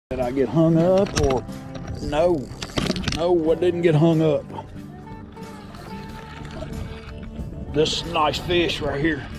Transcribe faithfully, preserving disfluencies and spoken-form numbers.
Did I get hung up or no? No, what didn't get hung up? This nice fish right here.